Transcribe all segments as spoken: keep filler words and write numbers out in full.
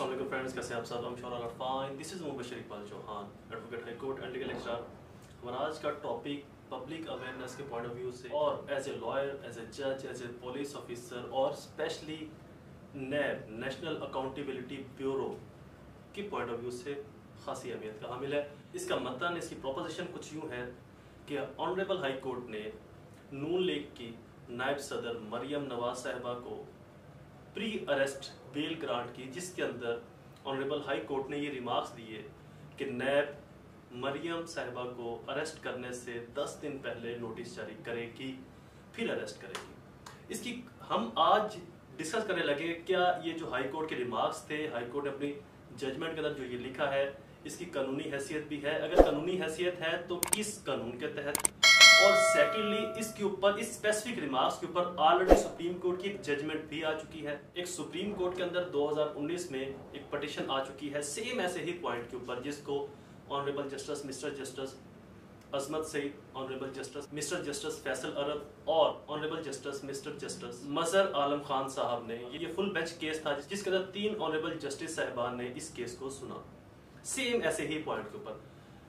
अस्सलाम वालेकुम फ्रेंड्स, कैसे हैं आप सब? I'm sure all are fine. This is Mubashar Iqbal Chauhan, advocate high court and legal lecturer. हमारा आज का टॉपिक पब्लिक अवेयरनेस के पॉइंट ऑफ व्यू से और as a lawyer, as a जज, एज ए पुलिस ऑफिसर और specially NAB national accountability bureau के point of view से खासी अहमियत का हामिल है। इसका मतन, इसकी प्रोपोजिशन कुछ यूँ है कि ऑनरेबल हाई कोर्ट ने नून लीग की नायब सदर मरियम नवाज साहिबा को प्री अरेस्ट बेल ग्रांट की, जिसके अंदर ऑनरेबल हाई कोर्ट ने ये रिमार्क्स दिए कि नैब मरियम साहिबा को अरेस्ट करने से दस दिन पहले नोटिस जारी करेगी, फिर अरेस्ट करेगी। इसकी हम आज डिस्कस करने लगे क्या ये जो हाई कोर्ट के रिमार्क्स थे, हाई कोर्ट ने अपनी जजमेंट के अंदर जो ये लिखा है इसकी कानूनी हैसियत भी है। अगर कानूनी हैसियत है तो किस कानून के तहत, और सेकेंडली इसके ऊपर, इस स्पेसिफिक रिमार्क्स के ऊपर ऑलरेडी सुप्रीम कोर्ट की एक जजमेंट भी आ चुकी है। एक सुप्रीम कोर्ट के अंदर दो हज़ार उन्नीस में एक पिटीशन आ चुकी है सेम ऐसे ही पॉइंट के ऊपर, जिसको honourable justice mister justice Azmat Saeed, honourable justice mister justice Faisal Arab और honourable justice mister justice Mazhar Alam Khan sahab ने, ये फुल बेंच केस था जिसके अंदर तीन ऑनरेबल जस्टिस साहिबान ने इस केस को सुना सेम ऐसे ही पॉइंट के ऊपर।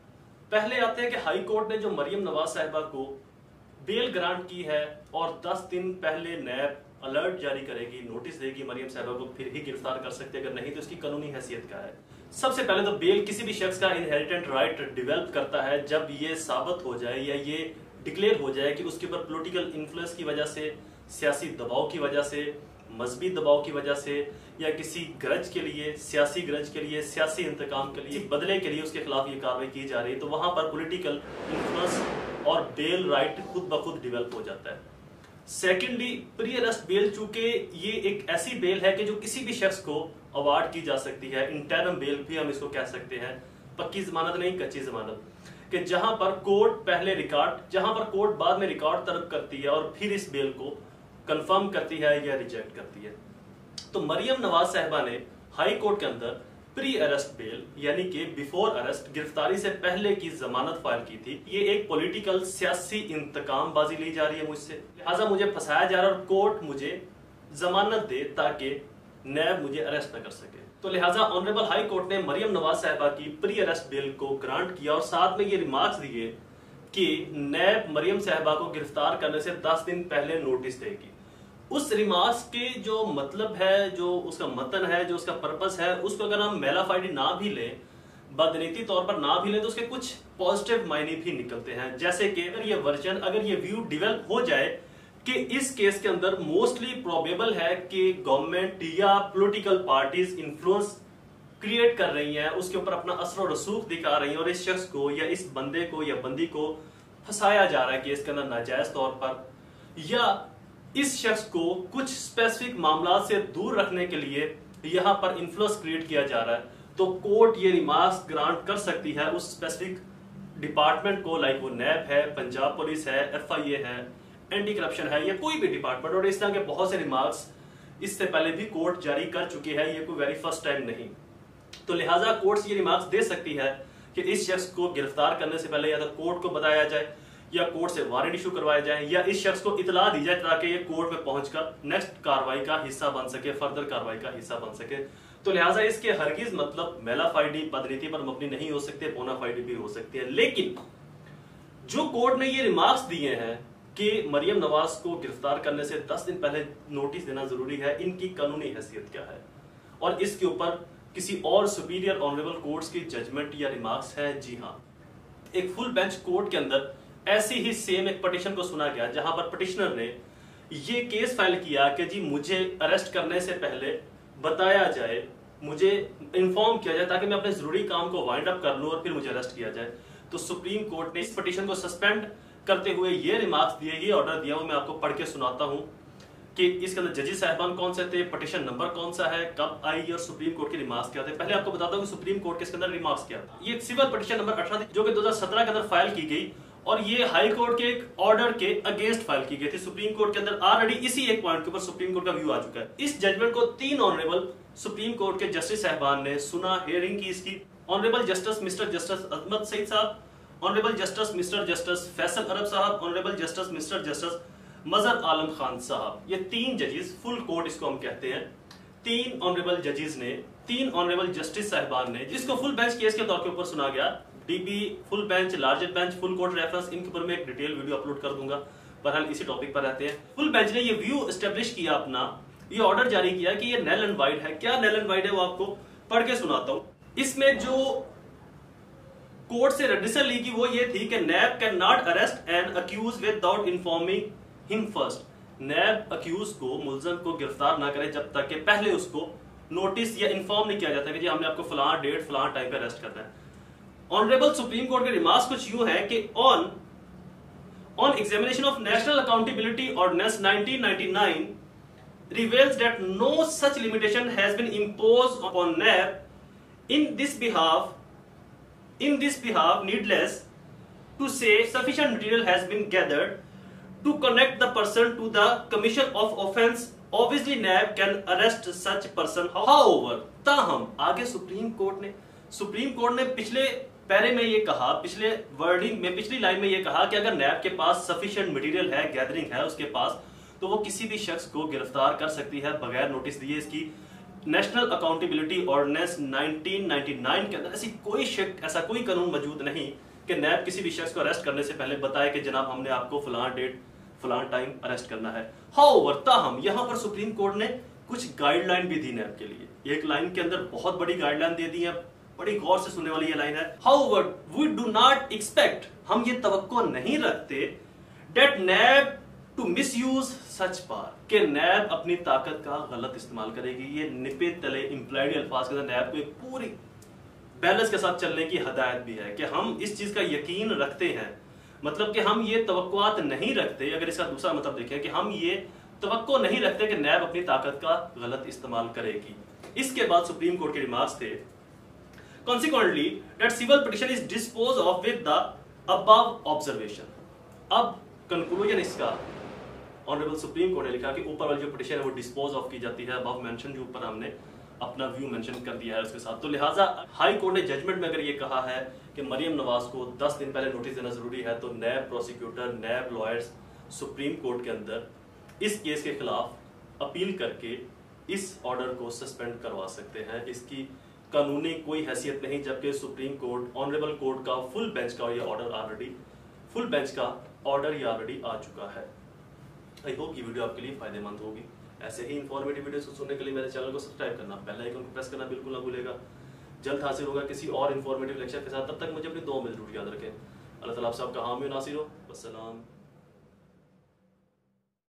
पहले आते हैं कि हाई कोर्ट ने जो मरियम नवाज साहिबा को बेल ग्रांट की है और दस दिन पहले नैब अलर्ट जारी करेगी, नोटिस देगी मरियम साहिबा को, फिर ही गिरफ्तार कर सकते हैं, अगर नहीं तो इसकी कानूनी हैसियत क्या है। सबसे पहले तो बेल किसी भी शख्स का इनहेरिटेंट राइट डेवलप करता है जब ये साबित हो जाए या ये डिक्लेयर हो जाए कि उसके ऊपर पॉलिटिकल इन्फ्लुएंस की वजह से, सियासी दबाव की वजह से, मजहबी दबाव की वजह से या किसी गरज के लिए, सियासी गरज के लिए, सियासी इंतकाम के लिए, बदले के लिए उसके खिलाफ ये कार्रवाई की जा रही है, तो वहां पर पॉलिटिकल इन्फ्लुएंस और बेल राइट खुद ब खुद डेवलप हो जाता है। सेकेंडली, प्री अरेस्ट बेल, चूंकि ये एक ऐसी बेल है कि जो किसी भी शख्स को अवार्ड की जा सकती है, इंटरम बेल भी हम इसको कह सकते हैं, पक्की जमानत नहीं, कच्ची जमानत, कि जहां पर कोर्ट पहले रिकॉर्ड, जहां पर कोर्ट बाद में रिकॉर्ड तलब करती है और फिर इस बेल को कंफर्म करती है या रिजेक्ट करती है। तो मरियम नवाज साहिबा ने हाई कोर्ट के अंदर प्री अरेस्ट बेल यानी कि बिफोर अरेस्ट, गिरफ्तारी से पहले की जमानत फाइल की थी। ये एक पॉलिटिकल सियासी इंतकाम बाजी ली जा रही है मुझसे, लिहाजा मुझे फंसाया जा रहा है और कोर्ट मुझे जमानत दे ताकि नैब मुझे अरेस्ट न कर सके। तो लिहाजा ऑनरेबल हाई कोर्ट ने मरियम नवाज साहिबा की प्री अरेस्ट बेल को ग्रांट किया और साथ में ये रिमार्क्स दिए कि नैब मरियम साहिबा को गिरफ्तार करने से दस दिन पहले नोटिस देगी। उस रिमार्क्स के जो मतलब है, जो उसका मतन है, जो उसका पर्पस है, उसको अगर हम मेलाफाइडी ना भी लें, बदनीति तौर पर ना भी लें, तो उसके कुछ पॉजिटिव मायने भी निकलते हैं। जैसे कि अगर ये वर्जन, अगर ये व्यू डेवलप हो जाए कि इस केस के अंदर मोस्टली प्रोबेबल है कि गवर्नमेंट या पॉलिटिकल पार्टीज इन्फ्लुएंस क्रिएट कर रही हैं, उसके ऊपर अपना असर और रसूख दिखा रही हैं और इस शख्स को या इस बंदे को या बंदी को फंसाया जा रहा है केस के अंदर नाजायज तौर पर, या इस शख्स को कुछ स्पेसिफिक मामला से दूर रखने के लिए यहां पर इन्फ्लुएंस क्रिएट किया जा रहा है, तो कोर्ट ये रिमार्क्स ग्रांट कर सकती है उस स्पेसिफिक डिपार्टमेंट को, लाइक वो नैब है, पंजाब पुलिस है, एफ आई ए है, एंटी करप्शन है, या कोई भी डिपार्टमेंट। और इस तरह के बहुत से रिमार्क्स इससे पहले भी कोर्ट जारी कर चुकी है, ये कोई वेरी फर्स्ट टाइम नहीं। तो लिहाजा कोर्ट ये रिमार्क्स दे सकती है कि इस शख्स को गिरफ्तार करने से पहले या तो कोर्ट को बताया जाए या कोर्ट से वारंट इशू करवाया जाए या इस शख्स को इतला दी जाए ताकि ये कोर्ट में पहुंचकर नेक्स्ट कार्रवाई का हिस्सा बन सके, फर्दर कार्रवाई का हिस्सा बन सके। तो लिहाजा इसके हरगिज मतलब मेलाफाइडी, बदनीति पर मबनी नहीं हो सकते, बोनाफाइडी भी हो सकती है। लेकिन जो कोर्ट ने ये रिमार्क्स दिए हैं कि मरियम नवाज को गिरफ्तार करने से दस दिन पहले नोटिस देना जरूरी है, इनकी कानूनी हैसियत क्या है और इसके ऊपर किसी और सुपीरियर ऑनरेबल कोर्ट्स की जजमेंट या रिमार्क्स है? जी हाँ, एक फुल बेंच कोर्ट के अंदर ऐसी ही सेम एक पिटीशन को सुना गया जहां पर पिटिशनर ने ये केस फाइल किया कि जी मुझे अरेस्ट करने से पहले बताया जाए, मुझे इन्फॉर्म किया जाए ताकि मैं अपने जरूरी काम को वाइंड अप कर लूं और फिर मुझे अरेस्ट किया जाए। तो सुप्रीम कोर्ट ने इस पिटीशन को सस्पेंड करते हुए ये रिमार्क्स दिए, ये ऑर्डर दिया, वो मैं आपको पढ़ के सुनाता हूं कि इसके अंदर जजेस साहिबान कौन से थे, पिटीशन नंबर कौन सा है, कब आई और सुप्रीम कोर्ट के रिमार्क्स क्या थे। पहले आपको बताता हूं कि सुप्रीम कोर्ट के इसके अंदर रिमार्क्स क्या था। ये सिविल पिटीशन नंबर अठारह थी जो कि दो हज़ार सत्रह के अंदर फाइल की गई और ये हाई कोर्ट के एक ऑर्डर के अगेंस्ट फाइल की गई थी। सुप्रीम कोर्ट के अंदर ऑलरेडी इसी एक पॉइंट के ऊपर सुप्रीम कोर्ट का व्यू आ चुका है। इस जजमेंट को तीन ऑनरेबल सुप्रीम कोर्ट के जस्टिस साहिबान ने सुना, हियरिंग की इसकी। Honourable justice mister justice Azmat Saeed sahab, honourable justice mister justice Faisal Arab sahab, honourable justice mister justice Mazhar Alam Khan sahab, ये तीन जजेस, फुल कोर्ट इसको हम कहते हैं, तीन ऑनरेबल जजेस ने तीन ऑनरेबल जस्टिस साहिबान ने, जिसको फुल बेंच केस के तौर के ऊपर सुना गया, DB, full bench, larger bench, full court reference, इनके ऊपर मैं एक डिटेल वीडियो अपलोड कर दूंगा। बहरहाल इसी टॉपिक पर रहते हैं। फुल बेंच ने ये व्यू एस्टेब्लिश किया अपना, ये ऑर्डर जारी किया कि ये नल एंड वाइड है। क्या नल एंड वाइड है वो आपको पढ़ के सुनाता हूं। इसमें जो कोर्ट से रेडिसल ली की वो ये थी कि NAB can not arrest and accused without informing him first. NAB accused को, मुलजम को गिरफ्तार ना करे जब तक कि पहले उसको नोटिस या इन्फॉर्म नहीं किया जाता कि जी हमने आपको फलां डेट फलां टाइम पे अरेस्ट करना है। ऑनरेबल सुप्रीम कोर्ट के रिमार्क्स कुछ यूं है कि on on examination of national accountability ordinance nineteen ninety nine reveals that no such limitation has been imposed upon N A B. In this behalf, in this behalf, needless to say, sufficient material has been gathered to connect the person to the commission of offence. Obviously, N A B can arrest such person. However, ताहम आगे supreme court ने supreme court ने पिछले पैरे में ये कहा, पिछले वर्डिंग में, पिछली लाइन में ये कहा कि अगर N A B के पास सफिशिएंट मटेरियल है, गैदरिंग है उसके पास, तो वो किसी भी शख्स को गिरफ्तार कर सकती है बगैर नोटिस दिए। इसकी national accountability ordinance nineteen ninety nine के अंदर ऐसी कोई शक, ऐसा कोई कानून मौजूद नहीं कि नैब किसी भी शख्स को अरेस्ट करने से पहले बताए कि जनाब हमने आपको फलां डेट फलां टाइम अरेस्ट करना है। हाउएवर, ताहम यहां पर सुप्रीम कोर्ट ने कुछ गाइडलाइन भी दी नैब के लिए। एक लाइन के अंदर बहुत बड़ी गाइडलाइन दे दी है, बड़ी गौर से सुनने वाली ये लाइन है। However, we do not expect, हम ये तवक्को नहीं रखते, that NAB to misuse such power, कि नैब अपनी ताकत का गलत इस्तेमाल करेगी। ये निपे तले इंप्लाइड अल्फाज के अंदर नैब को एक पूरी बैलेंस के साथ चलने की हदायत भी है कि हम इस चीज का यकीन रखते हैं, मतलब कि हम ये तवक्कुआत नहीं रखते। अगर इसका दूसरा मतलब देखें कि हम ये तवक्को नहीं रखते कि नैब अपनी ताकत का गलत इस्तेमाल करेगी। इसके बाद सुप्रीम कोर्ट के रिमार्क्स थे, consequently that civil petition is disposed of with the above observation. अब कंक्लूजन इसका ऑनरेबल सुप्रीम कोर्ट ने लिखा कि ऊपर वाली जो पिटीशन है वो डिस्पोज ऑफ की जाती है, अबव मेंशन जो ऊपर हमने अपना व्यू मेंशन कर दिया है उसके साथ। तो लिहाजा हाई कोर्ट ने जजमेंट में अगर ये कहा है कि मरियम नवाज को दस दिन पहले नोटिस देना जरूरी है, तो NAB prosecutor, NAB lawyers supreme court के अंदर इस केस के खिलाफ अपील करके इस ऑर्डर को सस्पेंड करवा सकते हैं। इसकी कानूनी कोई हैसियत नहीं, जबकि सुप्रीम कोर्ट, ऑनरेबल कोर्ट का फुल बेंच का ये ऑर्डर ऑलरेडी फुल बेंच का ऑर्डर ये ऑलरेडी आ चुका है। आई होप ये वीडियो आपके लिए फायदेमंद होगी। ऐसे ही इन्फॉर्मेटिव वीडियोस को सुनने के लिए मेरे चैनल को सब्सक्राइब करना, बेल आइकन को प्रेस करना बिल्कुल ना भूलेगा। जल्द हाजिर होगा किसी और इन्फॉर्मेटिव लेक्चर के साथ, तब तक मुझे अपनी दुआ में जरूर याद रखें। अल्लाह ताला आप सबका हामी नासिर हो। अस्सलाम।